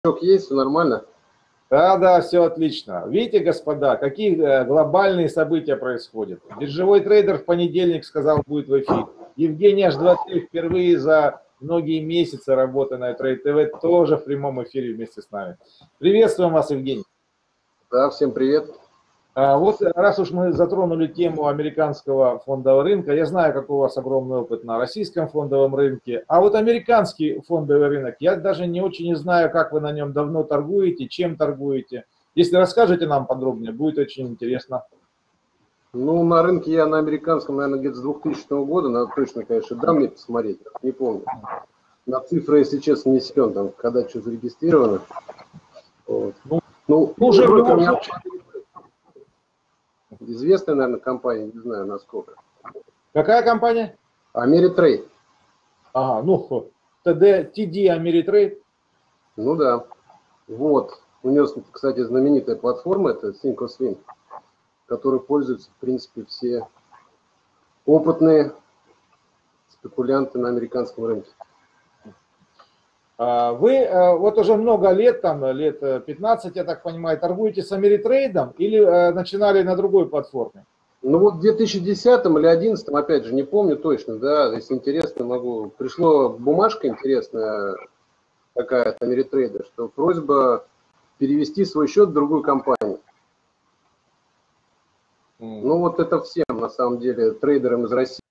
Есть, все нормально? Да, все отлично. Видите, господа, какие глобальные события происходят. Биржевой трейдер в понедельник сказал, будет в эфире. Евгений H2T впервые за многие месяцы работы на Трейд ТВ тоже в прямом эфире вместе с нами. Приветствуем вас, Евгений. Да, всем привет. Вот раз уж мы затронули тему американского фондового рынка, я знаю, какой у вас огромный опыт на российском фондовом рынке, а вот американский фондовый рынок, я даже не очень знаю, как вы на нем давно торгуете, чем торгуете. Если расскажете нам подробнее, будет очень интересно. Ну, на рынке я на американском, наверное, где-то с 2000 года, надо точно, конечно, дам мне посмотреть, не помню. На цифры, если честно, не силен, там, когда что зарегистрировано. Вот. Уже в любом случае. Известная, наверное, компания, не знаю, насколько. Какая компания? Америтрейд. Ага, ну, TD Америтрейд. Ну да. Вот. У него, кстати, знаменитая платформа, это Thinkorswim, которой пользуются, в принципе, все опытные спекулянты на американском рынке. Вы вот уже много лет, там лет 15, я так понимаю, торгуете с Америтрейдом или начинали на другой платформе? Ну вот в 2010 или 2011, опять же, не помню точно, да, если интересно, могу. Пришла бумажка интересная какая-то Америтрейда, что просьба перевести свой счет в другую компанию. Ну вот это всем, на самом деле, трейдерам из России.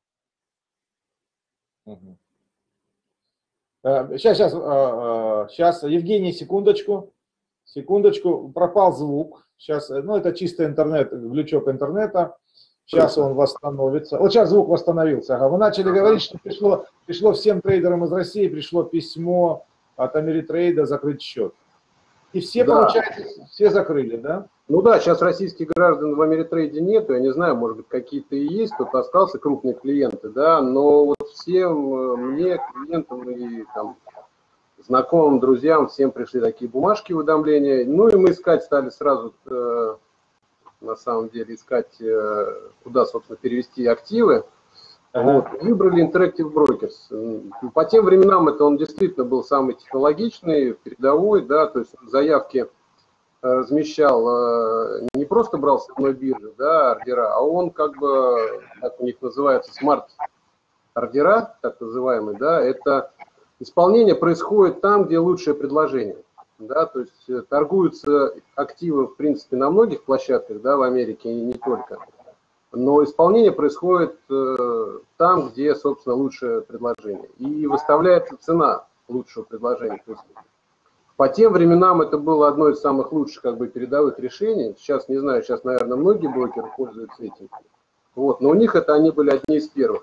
Сейчас, Евгений, секундочку, пропал звук. Сейчас, ну это чисто интернет, глючок интернета. Сейчас он восстановится. Вот сейчас звук восстановился. Ага. Вы начали говорить, что пришло всем трейдерам из России, пришло письмо от Америтрейда закрыть счет. И все, да, получается, все закрыли, да? Ну да, сейчас российских граждан в Америтрейде нету, я не знаю, может быть, какие-то и есть, тут остался крупные клиенты, да, но вот всем, мне, клиентам и там знакомым, друзьям, всем пришли такие бумажки, уведомления, ну и мы искать стали сразу, на самом деле, искать, куда, собственно, перевести активы. Вот. Выбрали Interactive Brokers. По тем временам это он действительно был самый технологичный, передовой, да, то есть заявки размещал, не просто брал с одной биржи, да, ордера, а он как бы, как у них называется, смарт-ордера, так называемые, да, это исполнение происходит там, где лучшее предложение, да, то есть торгуются активы, в принципе, на многих площадках, да, в Америке и не только. Но исполнение происходит там, где, собственно, лучшее предложение. И выставляется цена лучшего предложения. То есть, по тем временам это было одно из самых лучших, как бы, передовых решений. Сейчас, не знаю, сейчас, наверное, многие брокеры пользуются этим. Вот, но у них это они были одни из первых.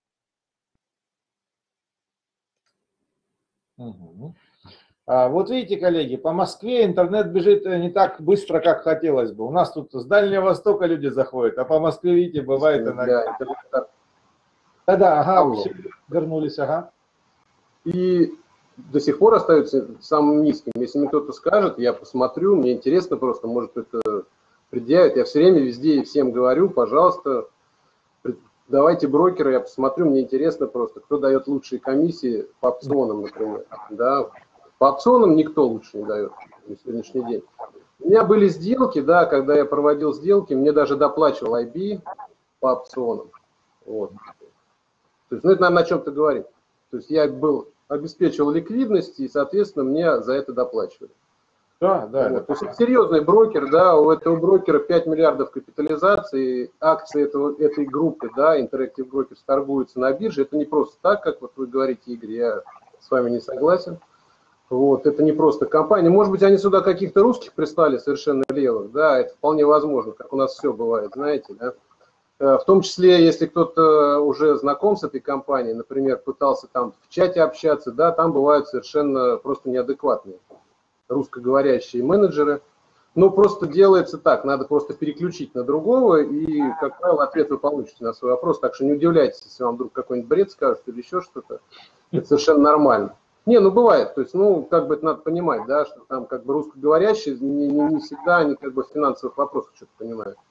Вот видите, коллеги, по Москве интернет бежит не так быстро, как хотелось бы. У нас тут с Дальнего Востока люди заходят, а по Москве, видите, бывает иногда. Да, ага, все вернулись, ага. И до сих пор остается самым низким. Если мне кто-то скажет, я посмотрю, мне интересно просто, может, это предъявит. Я все время везде и всем говорю, пожалуйста, давайте брокеры, я посмотрю, мне интересно просто, кто дает лучшие комиссии по опционам, например, да. По опционам никто лучше не дает на сегодняшний день. У меня были сделки, да, когда я проводил сделки, мне даже доплачивал IB по опционам. Вот. То есть, ну, это, наверное, о чем-то говорит. То есть я обеспечивал ликвидность, и, соответственно, мне за это доплачивали. Да, да. Вот. То есть это серьезный брокер, да, у этого брокера 5 миллиардов капитализации, акции этой группы, да, Interactive Brokers торгуются на бирже. Это не просто так, как вот вы говорите, Игорь, я с вами не согласен. Вот, это не просто компания. Может быть, они сюда каких-то русских прислали совершенно левых, да, это вполне возможно, как у нас все бывает, знаете, да. В том числе, если кто-то уже знаком с этой компанией, например, пытался там в чате общаться, да, там бывают совершенно просто неадекватные русскоговорящие менеджеры. Ну, просто делается так, надо просто переключить на другого, и, как правило, ответ вы получите на свой вопрос. Так что не удивляйтесь, если вам вдруг какой-нибудь бред скажут или еще что-то. Это совершенно нормально. Не, ну бывает, то есть, ну, как бы это надо понимать, да, что там как бы русскоговорящие не всегда они как бы в финансовых вопросах что-то понимают.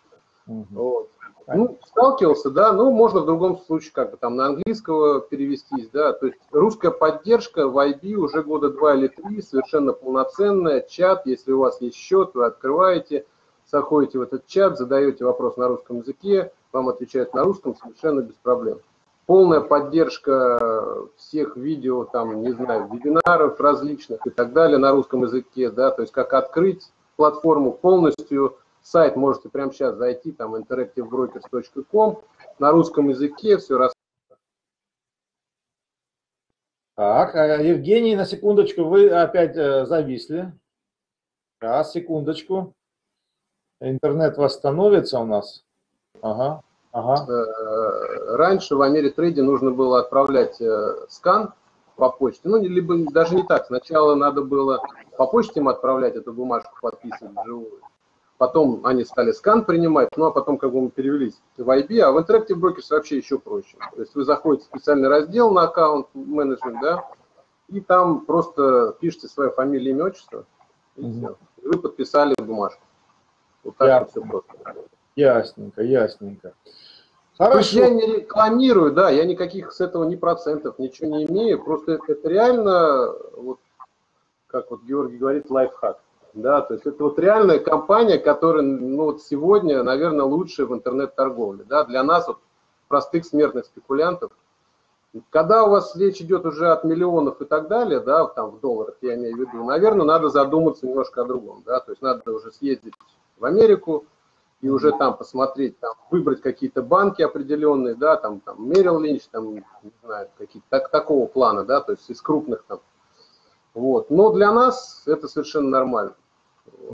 Вот. Ну, сталкивался, да, ну, можно в другом случае как бы там на английского перевестись, да, то есть русская поддержка в IB уже года 2 или 3, совершенно полноценная, чат, если у вас есть счет, вы открываете, заходите в этот чат, задаете вопрос на русском языке, вам отвечают на русском совершенно без проблем. Полная поддержка всех видео, там, не знаю, вебинаров различных и так далее на русском языке, да, то есть как открыть платформу полностью. Сайт можете прямо сейчас зайти, там interactivebrokers.com, на русском языке все раз. Так, Евгений, на секундочку, вы опять зависли. Сейчас, секундочку. Интернет восстановится у нас. Ага, ага. Раньше в Америтрейде нужно было отправлять скан по почте, ну, либо даже не так, сначала надо было по почте им отправлять эту бумажку, подписывать вживую. Потом они стали скан принимать, ну а потом как бы мы перевелись в IB, а в Interactive Brokers вообще еще проще. То есть вы заходите в специальный раздел на аккаунт менеджмент, да, и там просто пишите свою фамилию, имя, отчество, и все. И вы подписали бумажку. Вот так вот все просто. Ясненько, ясненько. Хорошо. То есть я не рекламирую, да, я никаких с этого ни процентов, ничего не имею, просто это реально, вот, как вот Георгий говорит, лайфхак. Да, то есть это вот реальная компания, которая, ну, вот сегодня, наверное, лучшая в интернет-торговле, да, для нас, вот, простых смертных спекулянтов. Когда у вас речь идет уже от миллионов и так далее, да, там в долларах, я имею в виду, наверное, надо задуматься немножко о другом, да, то есть надо уже съездить в Америку и уже там посмотреть, там, выбрать какие-то банки определенные, да, там Merrill Lynch, там, не знаю, какие-то такого плана, да, то есть из крупных там. Вот. Но для нас это совершенно нормально.